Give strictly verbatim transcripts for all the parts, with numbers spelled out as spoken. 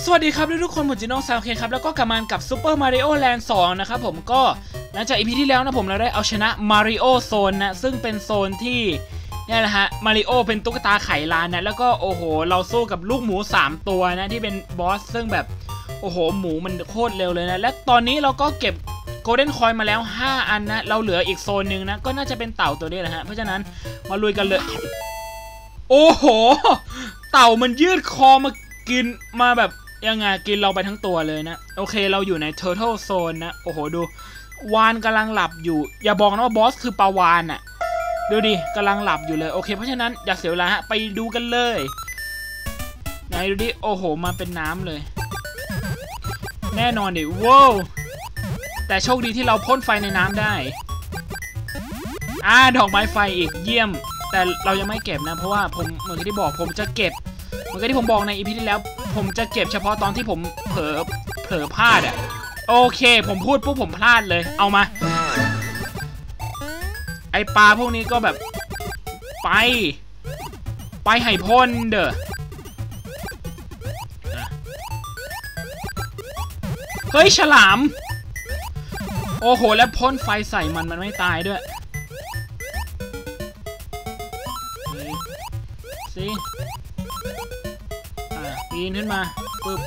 สวัสดีครับทุกคนผมจิโน่ซาวเคครับแล้วก็กลับมากับซูเปอร์มาริโอแลนด์สองนะครับผมก็หลังจากอีพีที่แล้วนะผมเราได้เอาชนะมาริโอโซนนะซึ่งเป็นโซนที่นี่แหละฮะมาริโอเป็นตุ๊กตาไขลานนะแล้วก็โอ้โหเราสู้กับลูกหมูสามตัวนะที่เป็นบอสซึ่งแบบโอ้โหหมูมันโคตรเร็วเลยนะและตอนนี้เราก็เก็บโกลเด้นคอยมาแล้วห้าอันนะเราเหลืออีกโซนหนึ่งนะก็น่าจะเป็นเต่าตัวนี้แหละฮะเพราะฉะนั้นมาลุยกันเลยโอ้โหเต่ามันยืดคอมากินมาแบบยังไงกินเราไปทั้งตัวเลยนะโอเคเราอยู่ใน Turtle Zone นะโอ้โหดูวานกำลังหลับอยู่อย่าบอกนะว่าบอสคือปลาวานอะดูดิกำลังหลับอยู่เลยโอเคเพราะฉะนั้นอย่าเสียเวลาฮะไปดูกันเลยไหนดูดิโอ้โหมาเป็นน้ำเลยแน่นอนดิว้าวแต่โชคดีที่เราพ่นไฟในน้ำได้อ่าดอกไม้ไฟอีกเยี่ยมแต่เรายังไม่เก็บนะเพราะว่าผมเหมือนที่บอกผมจะเก็บเหมือนที่ผมบอกในอีพีที่แล้วผมจะเก็บเฉพาะตอนที่ผมเผลอเผลอพลาดอ่ะโอเคผมพูดปุ๊บผมพลาดเลยเอามาไอปลาพวกนี้ก็แบบไปไปไห่พ่นเด้อเฮ้ยฉลามโอ้โหแล้วพ่นไฟใส่มันมันไม่ตายด้วยสิอ่าปีนขึ้นมาปึ๊บ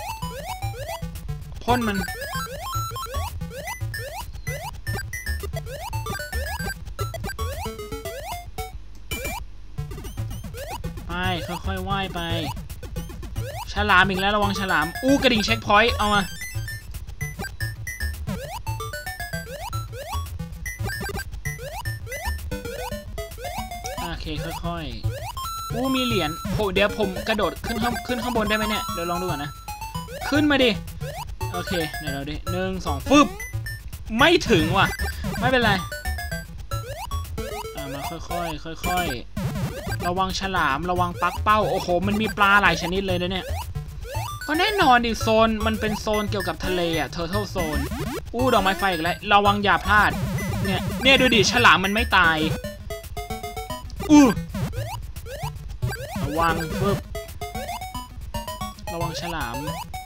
พ่นมันไปค่อยๆว่ายไปฉลามอีกแล้วระวังฉลามอู้กระดิ่งเช็คพอยต์เอามาโอเคค่อยๆอู้มีเหรียญโหเดี๋ยวผมกระโดดขึ้นข้างขึ้นข้างบนได้ไหมเนี่ยเดี๋ยวลองดูก่อนนะขึ้นมาดิโอเคเดี๋ยวเราดิหนึ่งสองฟึบไม่ถึงว่ะไม่เป็นไรอ่ามาค่อยๆค่อยๆระวังฉลามระวังปักเป้าโอ้โหมันมีปลาหลายชนิดเลยนะเนี่ยก็แน่นอนดิโซนมันเป็นโซนเกี่ยวกับทะเลอะ Turtle Zone อู้ดอกไม้ไฟอีกแล้วระวังอย่าพลาดเนี่ยเนี่ยดูดิฉลามมันไม่ตายอู้ระวังฟึบระวังฉลาม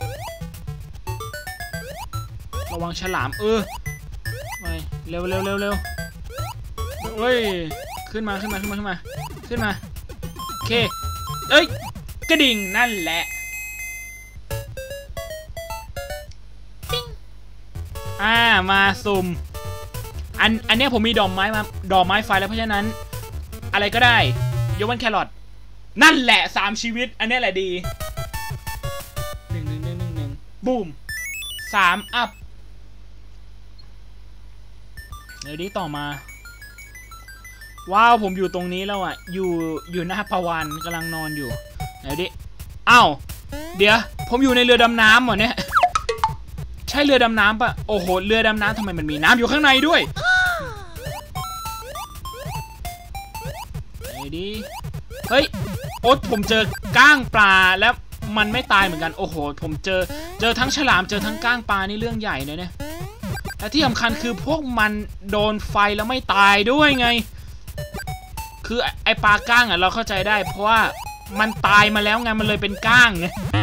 ระวังฉลามเออไปเร็วเร็วเร็วเร็วเฮ้ยขึ้นมาขึ้นมาขึ้นมาขึ้นมาขึ้นมาโอเคเอ้ยกระดิ่งนั่นแหละปิ้งอ่ามาซุ่มอันอันนี้ผมมีดอกไม้มาดอกไม้ไฟแล้วเพราะฉะนั้นอะไรก็ได้ยกเว้นแครอทนั่นแหละสามชีวิตอันนี้แหละดีหนึ่งหนึ่งหนึ่งหนึ่งหนึ่งบูมสามอัพเดี๋ยวนี้ต่อมาว้าวผมอยู่ตรงนี้แล้วอ่ะอยู่อยู่หน้าปะวันกำลังนอนอยู่เดี๋ยวดิอ้าวเดี๋ยวผมอยู่ในเรือดำน้ำเหรอเนี่ยใช่เรือดำน้ำปะโอ้โหเรือดำน้ำทำไมมันมีน้ำอยู่ข้างในด้วยเดี๋ยวดิเฮ้ยโอ๊ตผมเจอก้างปลาแล้วมันไม่ตายเหมือนกันโอ้โหผมเจอเจอทั้งฉลามเจอทั้งก้างปลานี่เรื่องใหญ่เลยเนี่ยและที่สำคัญคือพวกมันโดนไฟแล้วไม่ตายด้วยไงคือไอปลาก้างอ่ะเราเข้าใจได้เพราะว่ามันตายมาแล้วไงมันเลยเป็นก้างไง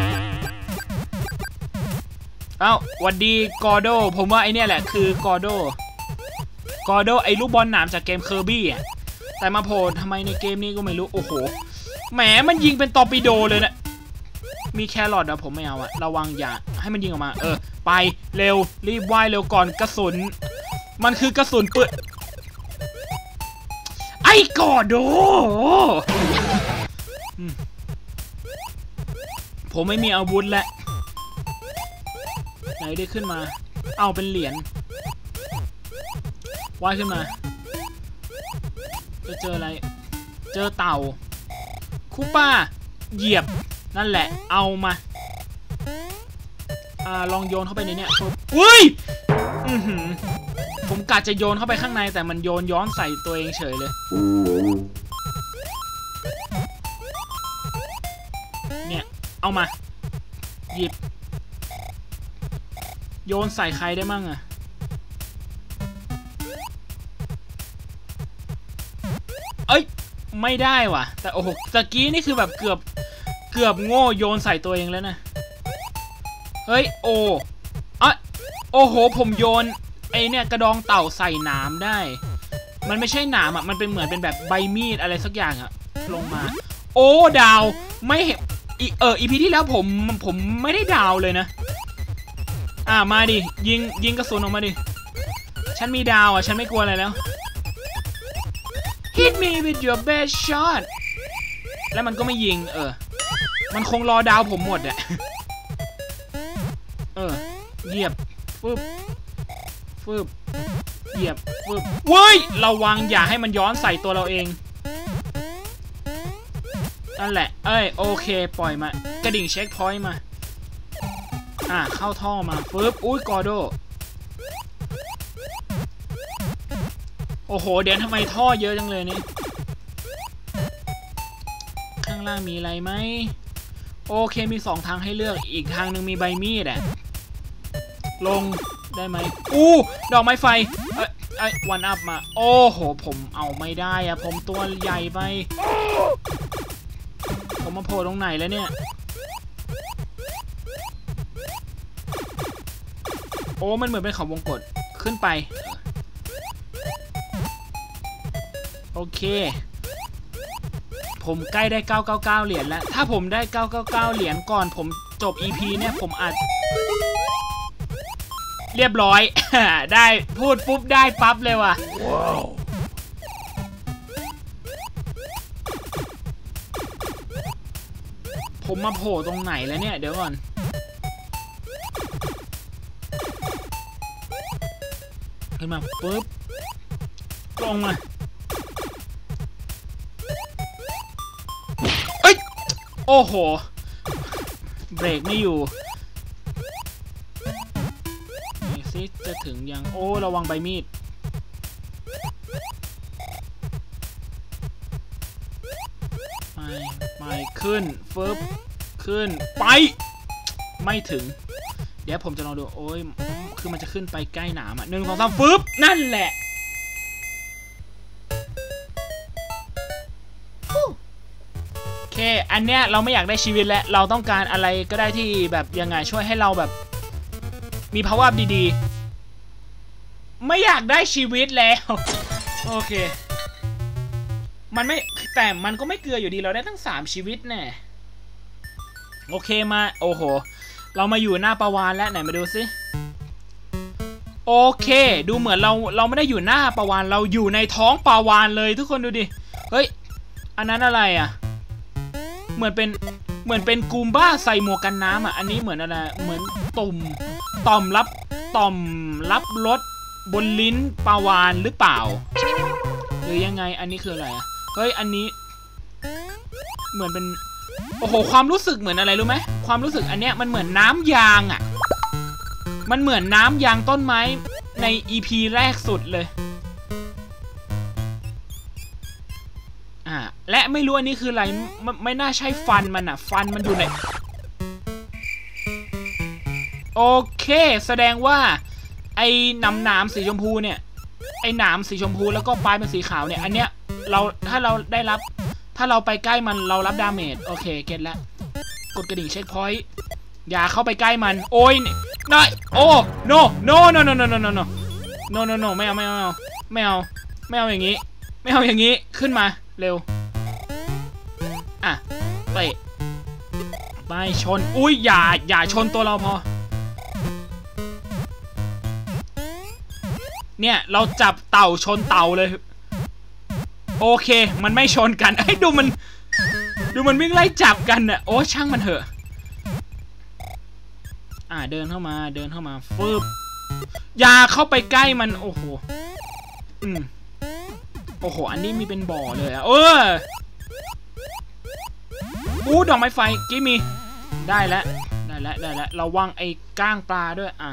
เอ้าหวัดดีกอร์โดผมว่าไอเนี่ยแหละคือกอร์โดกอร์โดไอลูกบอลหนามจากเกมเคอร์บี้อ่ะแต่มาโผล่ทำไมในเกมนี้ก็ไม่รู้โอ้โหแหมมันยิงเป็นตอร์ปิโดเลยนะมีแครอทอะผมไม่เอาอะระวังอย่าให้มันยิงออกมาเออไปเร็วรีบว่ายเร็วก่อนกระสุนมันคือกระสุนปืนไอ้กอร์โดผมไม่มีอาวุธแล้วไหนได้ขึ้นมาเอาเป็นเหรียญว่ายขึ้นมาจะเจออะไรเจอเต่าคูป้าเหยียบนั่นแหละเอามาอ่าลองโยนเข้าไปในเนี้ยอุ้ยอือหือผมกะจะโยนเข้าไปข้างในแต่มันโยนย้อนใส่ตัวเองเฉยเลยเนี่ยเอามาหยิบโยนใส่ใครได้มั่งอะเอ้ยไม่ได้ว่ะแต่โอ้โหตะกี้นี่คือแบบเกือบ เกือบโง่โยนใส่ตัวเองแล้วนะเฮ้ยโอ้อะโอ้โหผมโยนไอเนี่ยกระดองเต่าใส่หนามได้มันไม่ใช่หนามอ่ะมันเป็นเหมือนเป็นแบบใบมีดอะไรสักอย่างอ่ะลงมาโอ้ดาวไม่เอออีพีที่แล้วผมผมไม่ได้ดาวเลยนะอ่ามาดิยิงยิงกระสุนออกมาดิฉันมีดาวอ่ะฉันไม่กลัวอะไรแล้ว Hit me with your best shot แล้วมันก็ไม่ยิงเออมันคงรอดาวผมหมดอ่ะเออเหยียบฟึบฟึบเหยียบฟึบเว้ยระวังอย่าให้มันย้อนใส่ตัวเราเองนั่นแหละเอ้ยโอเคปล่อยมากระดิ่งเช็คพอยต์มาอ่ะเข้าท่อมาฟึบอุ้ยกอโดโอ้โหเดี๋ยวทำไมท่อเยอะจังเลยนี่ข้างล่างมีอะไรไหมโอเคมีสองทางให้เลือกอีกทางหนึ่งมีใบมีดอ่ะลงได้ไหมอู้ดอกไม้ไฟเอ้ยเอ้ยวันอัพมาโอ้โหผมเอาไม่ได้อะผมตัวใหญ่ไปผมมาโผล่ตรงไหนแล้วเนี่ยโอ้มันเหมือนเป็นเขาวงกตขึ้นไปโอเคผมใกล้ได้เก้าเก้าเก้าเหรียญแล้วถ้าผมได้เก้าเก้าเก้าเหรียญก่อนผมจบ อี พี เนี่ยผมอาจเรียบร้อย ได้พูดปุ๊บได้ปั๊บเลยว่ะ wow. ผมมาโผล่ตรงไหนแล้วเนี่ยเดี๋ยวก่อนขึ้นมาปุ๊บลงมาเอ้ยโอ้โหเบรกไม่อยู่นี่ซิจะถึงยังโอ้ระวังใบมีดไม่ไม่ขึ้นฟึบขึ้นไปไม่ถึงเดี๋ยวผมจะลองดูโอ้ยคือมันจะขึ้นไปใกล้หนามอ่ะหนึ่งสองสามฟึบนั่นแหละโอเคอันเนี้ยเราไม่อยากได้ชีวิตแล้วเราต้องการอะไรก็ได้ที่แบบยังไงช่วยให้เราแบบมีภาวะดีๆไม่อยากได้ชีวิตแล้วโอเคมันไม่แต่มันก็ไม่เกลืออยู่ดีเราได้ตั้งสามชีวิตแน่โอเคมาโอ้โหเรามาอยู่หน้าปลาวาฬแล้วไหนมาดูซิโอเคดูเหมือนเราเราไม่ได้อยู่หน้าปลาวาฬเราอยู่ในท้องปลาวาฬเลยทุกคนดูดิเฮ้ยอันนั้นอะไรอ่ะเหมือนเป็นเหมือนเป็นกูมบ้าใส่หมวกกันน้ำอ่ะอันนี้เหมือนอะไรเหมือนตุ่มต่อมรับต่อมรับรสบนลิ้นปลาวาฬหรือเปล่าหรือยังไงอันนี้คืออะไรอ่ะเฮ้ยอันนี้เหมือนเป็นโอ้โหความรู้สึกเหมือนอะไรรู้ไหมความรู้สึกอันเนี้ยมันเหมือนน้ำยางอ่ะมันเหมือนน้ำยางต้นไม้ใน อี พี แรกสุดเลยอ่าและไม่รู้อันนี้คืออะไร ไม่ไม่น่าใช่ฟันมันอ่ะฟันมันอยู่ไหนโอเคแสดงว่าไอ้หนามหนามสีชมพูเนี่ยไอ้หนามสีชมพูแล้วก็ปลายเป็นสีขาวเนี่ยอันเนี้ยเราถ้าเราได้รับถ้าเราไปใกล้มันเรารับดาเมจโอเคเก็ตแล้วกดกระดิ่งเช็คพอยต์อย่าเข้าไปใกล้มันโอ้ยน้อยโอ้ no no no no no no no no no no no ไม่เอาไม่เอาไม่เอาไม่เอาอย่างนี้ไม่เอาอย่างนี้ขึ้นมาเร็วอ่ะเตะไปชนอุ้ยอย่าอย่าชนตัวเราพอเนี่ยเราจับเต่าชนเต่าเลยโอเคมันไม่ชนกันไอ้ดูมันดูมันวิ่งไล่จับกันน่ะโอ้ช่างมันเถอะอ่าเดินเข้ามาเดินเข้ามาฟึบอย่าเข้าไปใกล้มันโอ้โหอืมโอ้โหอันนี้มีเป็นบ่อเลยอ่ะเอออู้ดอกไม้ไฟกิ๊มีได้แล้วได้แล้วได้แล้วระวังไอ้ก้างปลาด้วยอ่ะ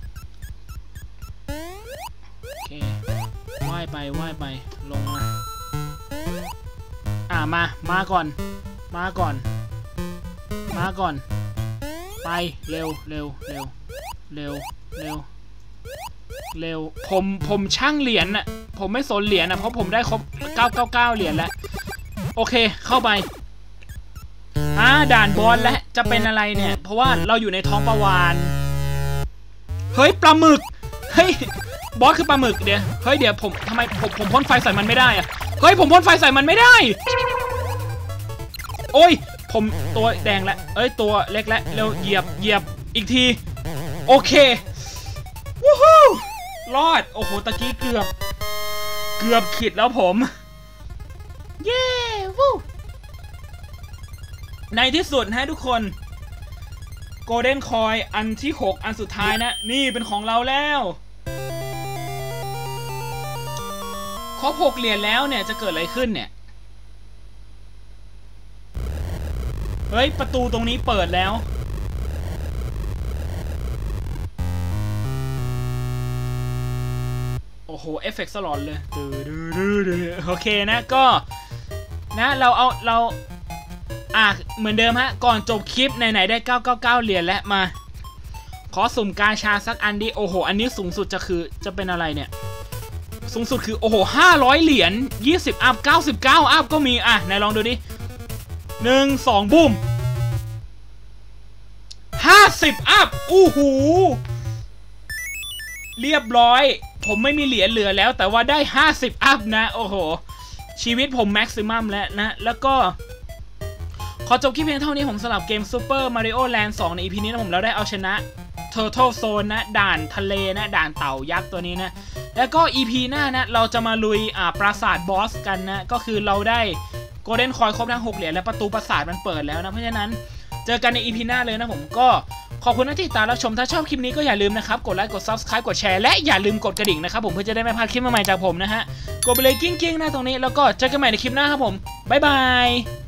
โอเคว่ายไปว่ายไปลงมาอ่ะมามาก่อนมาก่อนมาก่อนไปเร็วเร็วเร็วเร็วเร็วเร็วผมผมช่างเหรียญน่ะผมไม่สนเหรียญนะเพราะผมได้ครบเก้าเก้าเก้าเหรียญแล้วโอเคเข้าไปอ่าด่านบอสและจะเป็นอะไรเนี่ยเพราะว่าเราอยู่ในท้องปลาวาฬเฮ้ยปลาหมึกเฮ้ยบอสคือปลาหมึกเดี๋ยวเฮ้ยเดี๋ยวผมทำไมผมผมพ่นไฟใส่มันไม่ได้อะเฮ้ยผมพ่นไฟใส่มันไม่ได้โอ้ยผมตัวแดงแล้วเอ้ยตัวเล็กแล้วเร็วเหยียบเหยียบอีกทีโอเควู้ฮู้รอดโอ้โหตะกี้เกือบเกือบขิดแล้วผมเย้วู้ในที่สุดนะทุกคนโกลเด้นคอยอันที่หกอันสุดท้ายนะนี่เป็นของเราแล้วครบหกเหรียญแล้วเนี่ยจะเกิดอะไรขึ้นเนี่ยเฮ้ยประตูตรงนี้เปิดแล้วโอ้โหเอฟเฟกต์สลอนเลยโอเคนะก็นะเราเอาเราอ่ะเหมือนเดิมฮะก่อนจบคลิปไหนๆได้เก้าเก้าเก้าเหรียญแล้วมาขอสุ่มกาชาสักอันดิโอ้โหอันนี้สูงสุดจะคือจะเป็นอะไรเนี่ยสูงสุดคือโอ้โหห้าร้อยเหรียญยี่สิบอัพเก้าสิบเก้าอัพก็มีอ่ะไหนลองดูดิหนึ่งสองบุ้มห้าสิบอัพอู้หูเรียบร้อยผมไม่มีเหรียญเหลือแล้วแต่ว่าได้ห้าสิบอัพนะโอ้โหชีวิตผมแม็กซิมัมแล้วนะแล้วก็ขอจบคลิปเพียงเท่านี้ผมสำหรับเกม Super Mario Land สองใน อี พี นี้นะผมแล้วได้เอาชนะ Turtle Zone นะด่านทะเลนะด่านเต่ายักษ์ตัวนี้นะแล้วก็ อี พี หน้านะเราจะมาลุยอ่าปราสาทบอสกันนะก็คือเราได้ Golden Coin ครบทั้งหกเหรียญและประตูปราสาทมันเปิดแล้วนะเพราะฉะนั้นเจอกันใน อี พี หน้าเลยนะผมก็ขอบคุณที่ติดตามรับชมถ้าชอบคลิปนี้ก็อย่าลืมนะครับกดไลค์กด Subscribe กดแชร์และอย่าลืมกดกระดิ่งนะครับผมเพื่อจะได้ไม่พลาดคลิปใหม่ๆจากผมนะฮะกดไปเลยกิ้งๆหน้าตรงนี้แล้วก็เจอกันใหม่ในคลิปหน้าครับผมบ๊ายบาย